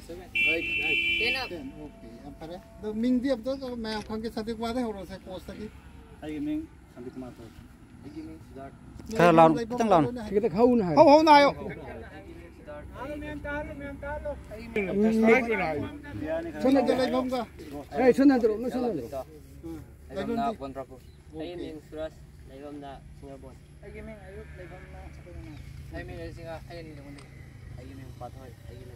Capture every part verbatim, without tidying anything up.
seven, eight, nine, ten up. Ten, okay. Am pare. The Ming di ab to मैं आप खान के साथ एक बार है और उसे कोस्ट की. आई Ming संदीप कुमार तो. आई Ming start. Thằng lon, thằng lon. Kita kau na. Hau hau na ayo. Sana jalai bom ka. Eh, sana terus, sana terus. Lai bom na kontrapo. Ai Ming suras, lai bom na Singapore. Ai Ming ayuk, lai bom na sa Pilipinas. Ai Ming ai singa, ai ni naman. Ai Ming pathoy, ai Ming.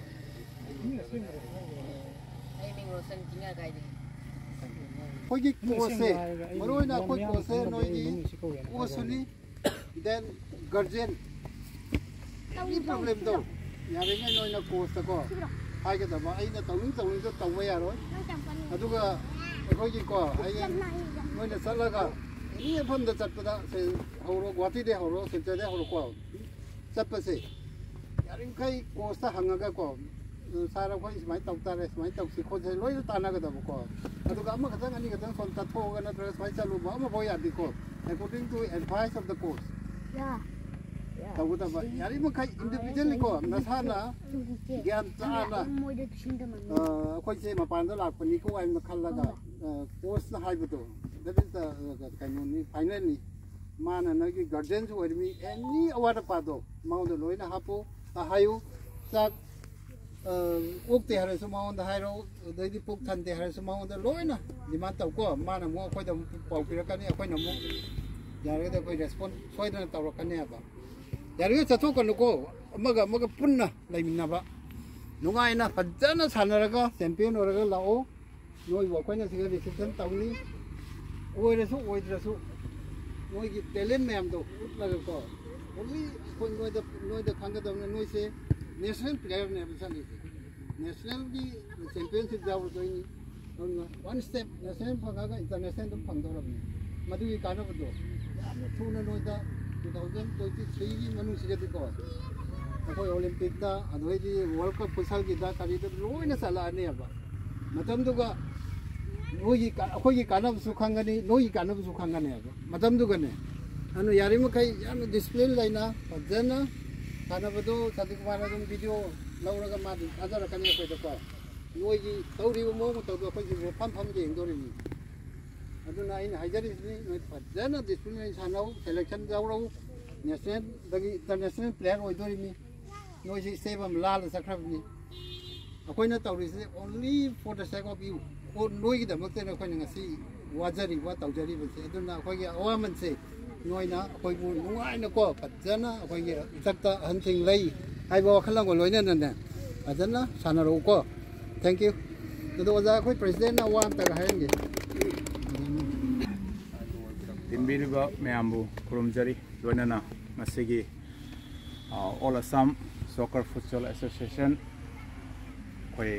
Ai Ming rosan kinga kai ni. कोई की कोसे मरोई ना कोई कोसे नोई की कोसुली then guardian any problem do यारे ngay नोई ना कोस तको हाई के दबा आई ना तौनी तौनी तो तौवे यारो अदुगा कोई की को आई नोई ना चलगा ini phom da chatpada se horo gwati de horo silcha de horo ko chatpase yarin kai kosta hangaga ko सारा कोई इसमें तौता है इसमें तौक सिखो जे लोई ताना का दबो को अदुगा अम्मा कथा गनी कथा सोन तथो गना ट्रेस इसमें चलु बा अम्मा बोय आदि को according to advice of the course या तबु तब यारी म खाई इंडिविजुअली को नसाना ज्ञान चाना कोई से मपान द लाक पनी को आई म खल्लागा कोर्स ना हाइबतो that is the कानूनी फाइनली माना न की गार्जियन जो एडमी एनी अवार्ड पादो माउ द लोइना हापो हायु सा ओक्ते हरे सुमाउन द हाइरो दैदि पुक थानते हरे सुमाउन द लोइना डिमांड तौ को माना मो अखोय द पाउ पिरकनी अखोय न मो यारे द कोई रेस्पोंड सोइदन तौरकनी बा यारे चथो कनु को अमगा अमगा पुन्ना लैमिनबा नुगाइना फजना सानरगा चैंपियन ओरगा लाओ योय वो कोइना सिगा रिसेप्शन तौनी ओइरसु ओइद्रसु नोई टैलेंट मैम तो उतलगा को ओनली कोई नोई द नोई द खांगदम नोई से नेशनल प्लेयर ने बिसानी नेशनल की चैंपियनशिप जाव दोइनी वन स्टेप नेशनल फंगागा इंटरनेशनल तो फंगदोरबनी मदु की काना बदो थुना नोई द twenty twenty-three की मनु सिगति को अखोय ओलंपिक दा अदोइदी वर्ल्ड कप फुटसाल की दा करी द लोइना साला ने अब मतम दुगा नोई अखोय की काना सुखांगनी नोई काना सुखांगने अब मतम दुगने अनु यारि मखै याम डिसिप्लिन लाइना फजना खाना बदो साथी कुमार दम वीडियो लौरगा मा आजर कने अखोय दको नोई की तौरी मो मो तौ अखोय की फम फम के इंदोरिनी अदुना इन हाइजरिसनी नोई फजना डिसिप्लिन सानाव सिलेक्शन जावरो नेशनल दगी इंटरनेशनल प्लेयर ओइदोरिनी नोई से सेबम लाल सखरबनी अखोयना तौरिसे only for the sake of यू ओ नोई की दमकते अखोयना ngasi वाजरी वा तौजरी बसे अदुना अखोय की अवामन से नोइना अखोय बु नुआइना को फजना अखोय की इतक्ता हनथिंग लई हाइबो खलंग को लोइना नने अदना सानरो को थैंक यू तो ओजा अखोय प्रेसिडेंट ना वाम तक हायंगे तिनबिरिबा मैambu खुरुमजरी लोइना ngasi All Assam Soccer Futsal Association कोई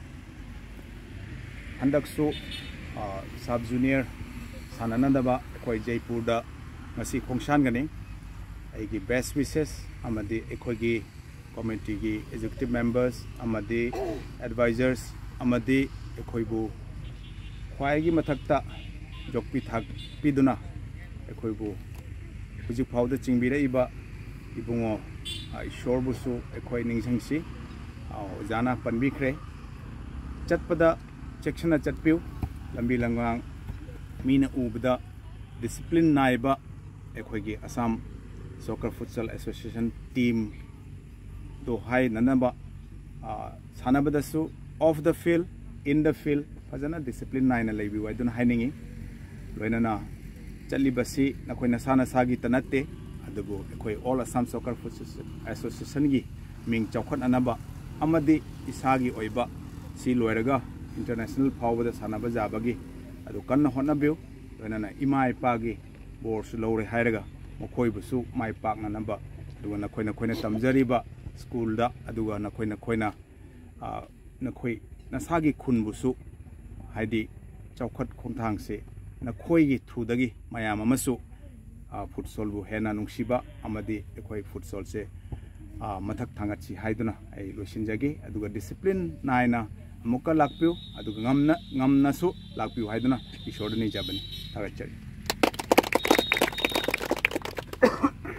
हंदकसु सब जूनियर साननदबा कोई जयपुर दा ngasi खोंगसान गनी आइगी बेस्ट विशेस अमदी एखोगी कमिटी की एग्जीक्यूटिव मेंबर्स अमदी एडवाइजर्स अमदी एखोइबु ख्वाइगी मथक्ता जोकपि थाक पिदुना एखोइबु हुजु फाउदा चिंबिरइबा इबुंगो ईश्वरबुसु एखोइ निंगसंगसी जाना पनबिख्रे चटपदा चेक्शना चटपिउ लंबी लंगांग मीना उबदा डिसिप्लिन नाइबा एखोइगी Assam soccer futsal association team दो हाई ननबा सानबदसु off the field in the field फजना डिसिप्लिन नाइना लेबि वाइदुन हाइनिंगी लोइनाना चलिबसी नखोइना साना सागी तनते अदुबु एखोइ all Assam soccer futsal association गी मिंग चौखन अनबा अमदी इसागी ओइबा सी लोयरगा इंटरनेशनल फावबदा सानबा जाबगी अदु कन्न होनबिउ लोइनाना इमा इपागी बोर्स लौरे हायरगा मखोइबुसु माइ पाकना नबा दुगा नखोइना खोइना तमजरिबा स्कूल दा अदुगा नखोइना खोइना नखोइ नसागी खुनबुसु हाइदि चौखत खोंथांसे नखोइगी थ्रुदगी मायाम अमसु फुटसॉलबु हेना नुंसिबा अमदी एखोइ फुटसॉल से मथक थांगची हाइदुना आई लोसिनजगे अदुगा डिसिप्लिन नाइना मुक्का लाकपिउ अदुगा ngamna ngamnasu लाकपिउ हाइदुना ईश्वरनि जाबनि थागचरि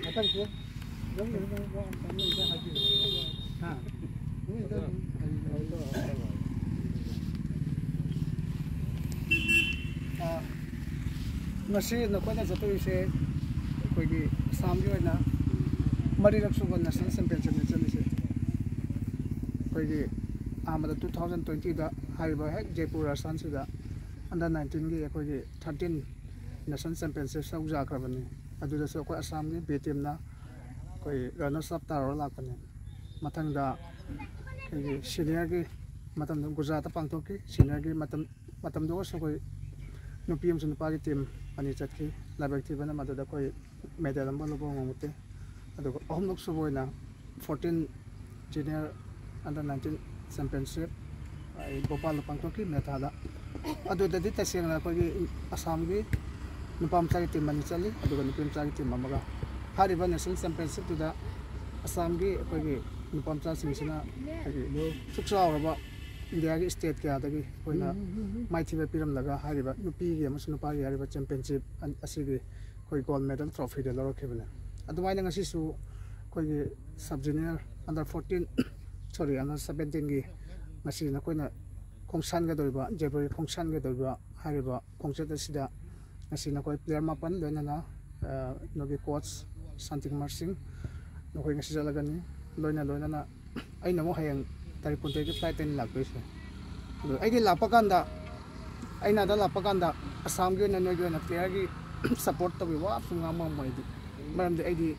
Thank you. ngasi na ko na jato ise koi gi Assam gi na mari rak su ban national championship ne chali se koi gi amada two thousand twenty da haiba hek Jaypur Rajasthan su da under nineteen gi koi gi thirteen national championship sau ja krabani adu da so ko Assam gi B team na koi runners up taro lak pani mathang da koi senior gi matam Gujarat pangthoki senior gi matam matam do so koi no P M sun pa gi team ani chatki labak ti bana madu da koi medal am bolo bong ngote adu ahom lok so boina fourteen junior under nineteen championship ai Bhopal pangthoki metha da adu da di taseng na koi Assam gi nupam cha gi team ani chali adu ga nupam cha gi team amaga hari ba national championship tu da Assam gi koi gi nupam cha sing sina koi suksa ba India ki state kya da ki koi na mai thi ba piram laga hari ba nupi gi amas nupa gi hari ba championship asi gi koi gold medal trophy de laro khebna adumai na ngasi su koi gi sub junior under fourteen sorry under seventeen gi ngasi na koi na khongsan ga doiba Jaypur khongsan ga doiba hari ba khongchat asida ngasi na koi player mapan loina na no gi coach Santikumar Singh no koi ngasi jalaga ni loina loina na ai na mo hayang tari punte ki flight ten lakbe se ai di lapakanda ai na da lapakanda Assam gi na no gi na player gi support to bi wa sunga ma mai di maram de ai di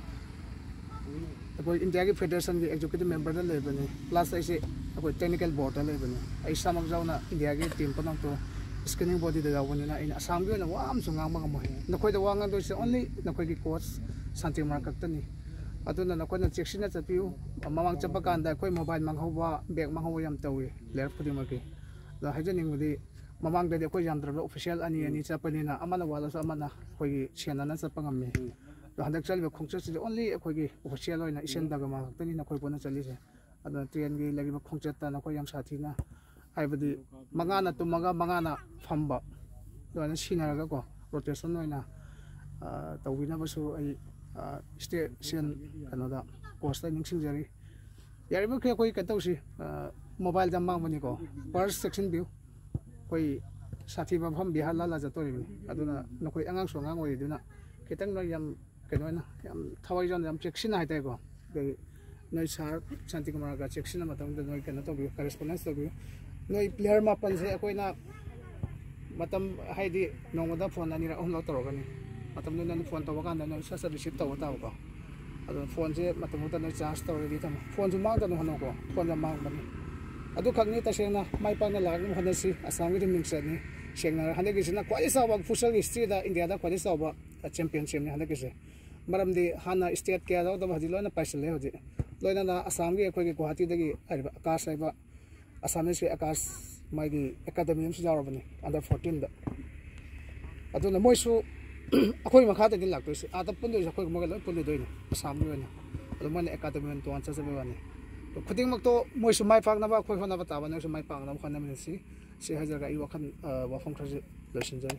koi India gi federation gi executive member da le bani plus ai se koi technical board da le bani ai samang jaw na India gi team panang to scanning body da jaw bani na ai Assam gi na wa am sunga ma ma na koi da wa ngang do se only na koi gi coach Santikumar Kaktani aduna na kona check sina chapiu mamang chapa kanda koi mobile manghoba bag manghoba yam tawi ler phudi maki la hajening mudi mamang de koi yam drab official ani ani chapani na amana wala so amana koi gi chena na chapa ngami la handak chal be khongcha chi only koi gi official oina isen daga ma tani na koi pona chali se aduna train gi lagi ba khongcha ta na koi yam sathi na haibadi manga na tumaga manga na phamba do na sinaraga ko rotation oina tawina basu ai station kanoda costa ningsing jari yari ba koi ka tawsi mobile jam mang mani ko first section view koi sathi ba pham bihar la la jatori ni aduna nakoi angang so ngang oi duna kitang no yam keno na yam thawai jon yam check sina haitai ko noi sar Santikumar ga check sina matam de noi kena to view correspondence to view noi player ma pan se koi na matam haidi nongoda phone ani ra onlo toro gani matam nun phone tawa kan na sa sa receive tawa taw ko adu phone je matam ta na charge taw ri tam phone ju mang ta no hano ko phone ja mang bani adu khangni ta sena mai pa na lag ni hana si Assam gi ning sa ni sengna hane gi sina kwai sa wa futsal history da India da kwai sa wa championship ni hane gi se maram di hana state kya da da bhadi loina paisal le hoji loina na Assam gi khoi gi Guwahati da gi ariba akash aiba Assamese gi akash mai gi academy am su jaw bani under fourteen da adu na moi su akoi makha ta din lak to se ata pundu sa khoi magal pundu doi ni Assam ni na adu man academy an to an cha sa ba ni to khuding mak to moi su mai phak na ba khoi hona ba ta ba na su mai pang na khona min si si hajar ga i wakhan wa phong khra lesson jai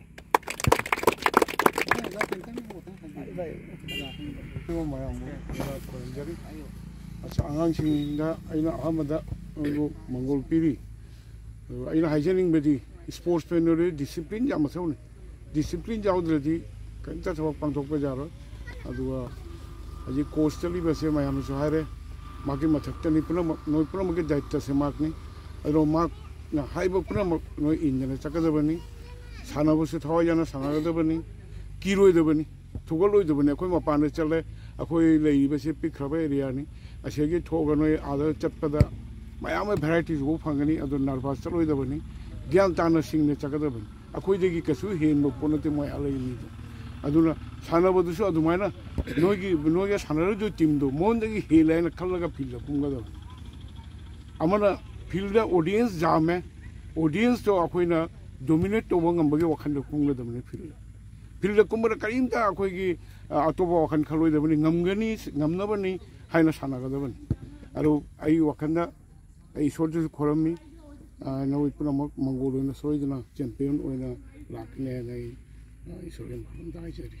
acha angang singda aina ahamada mongol piri aina hygienic bedi sports penore discipline jam thone discipline jawdredi kanta thok pangthok pa jaro aduwa aji coach tali base mayam so hare maki mathak tani puna noi puna maki daitya se mak ni aro mak na haiba puna noi injana chakadabani sanabu se thawai jana sangadabani kiroi dabani thugaloi dabani akoi mapan de chale akoi lei base pikraba area ni asege thoga noi ada chatpada mayam varieties go phangani adu nervous chaloi dabani gyan tana singne chakadabani akoi degi kasu hen mo ponate moi alai ni aduna sanabadu su adumaina nogi nogi sanaru jo team do mon degi helai khallaga feel punga da amana feel da audience jame audience to akoi na dominate to ngam bagi wakhan do punga da mane feel feel da kumara karim ta akoi gi atoba wakhan khaloi da bani ngamgani ngamna bani haina sanaga da bani aro ai wakhan da ai sorju khorami noi puna mangolo na soidna champion oina lakne nei isolen dai jari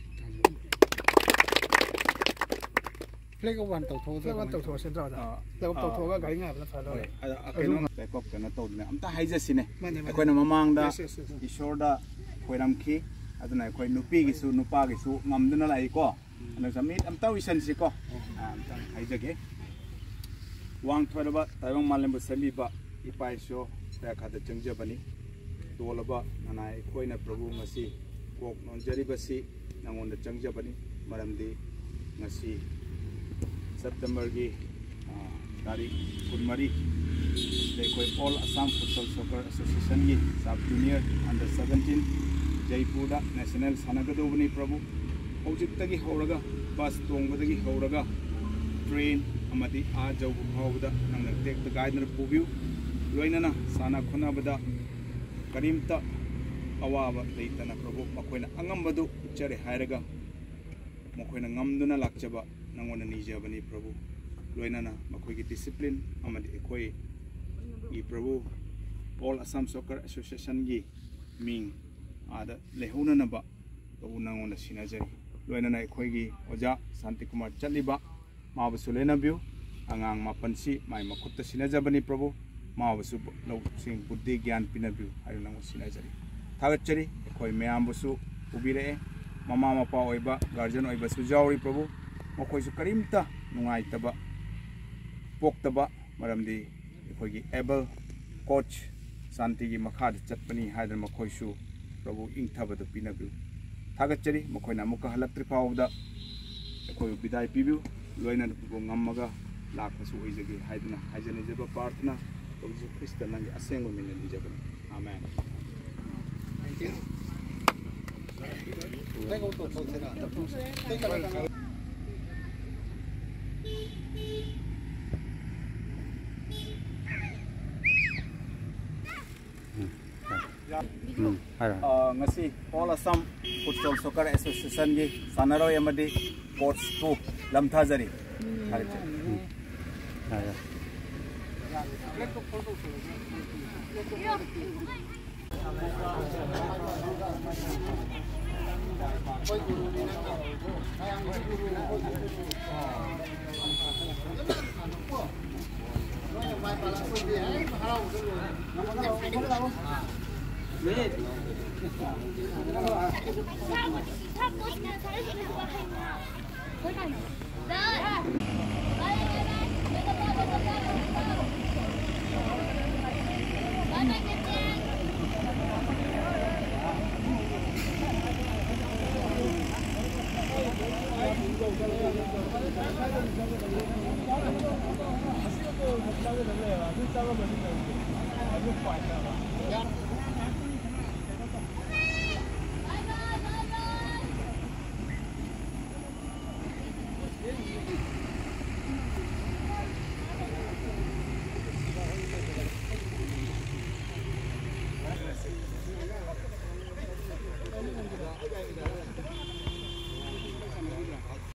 flag one to tho flag one to tho sen ra da flag to tho ga gari nga na fa lo keno backup kana to ne amta haija sine akoina mamang da ishor da khoiram ki aduna khoi nupi gi su nupa gi su ngamduna lai ko ana samit am taw isan si ko am tang haijage wang thoraba tayong malembu saliba ipai sho ta khada changjabani dolaba nanai khoina prabhu ngasi kok nonjaribasi nangonda changjabani maramdi ngasi September gi tarik kunmari dekoi All Assam Futsal Soccer Association gi sub junior under seventeen Jaypur da national sanagadaba ni prabhu hojik tagi horaga bus tongbadagi horaga train amadi a jawbu hawda nangna tek the guide pubiu loinana sana khunabada karimta awaba leitana prabhu makoina angambadu chare hairaga makoina ngamduna lakchaba nangona nijabani prabhu loinana makoigi discipline amadi ekoi i prabhu All Assam Soccer Association gi ming ada lehuna naba to nangona sinajari loinana ekoi oja Santi Kumar chaliba mabasu lenabiu angang mapansi mai makutta sinajabani prabhu mabasu lo sing buddhi gyan pinabiu ayu nang sinajari thagachari ekoi meambusu ubire mama mapa oiba guardian oiba su jawri prabhu makoi su karimta nungai taba poktaba maramdi ekoi able coach Santi gi makhad chatpani haidan makoi su prabhu ingthabadu pinabiu thagachari makoina muka halaktri pawda ekoi bidai pibiu loina pugo ngammaga lakpasu oijage haiduna haijane jeba parthna toju krista nangi asengo mine dijabani amen thank you thank you to sena thank you Hmm, uh, ngasi All Assam Futsal Soccer Association gi Sanaroi amadi coach two lamthare Thank you.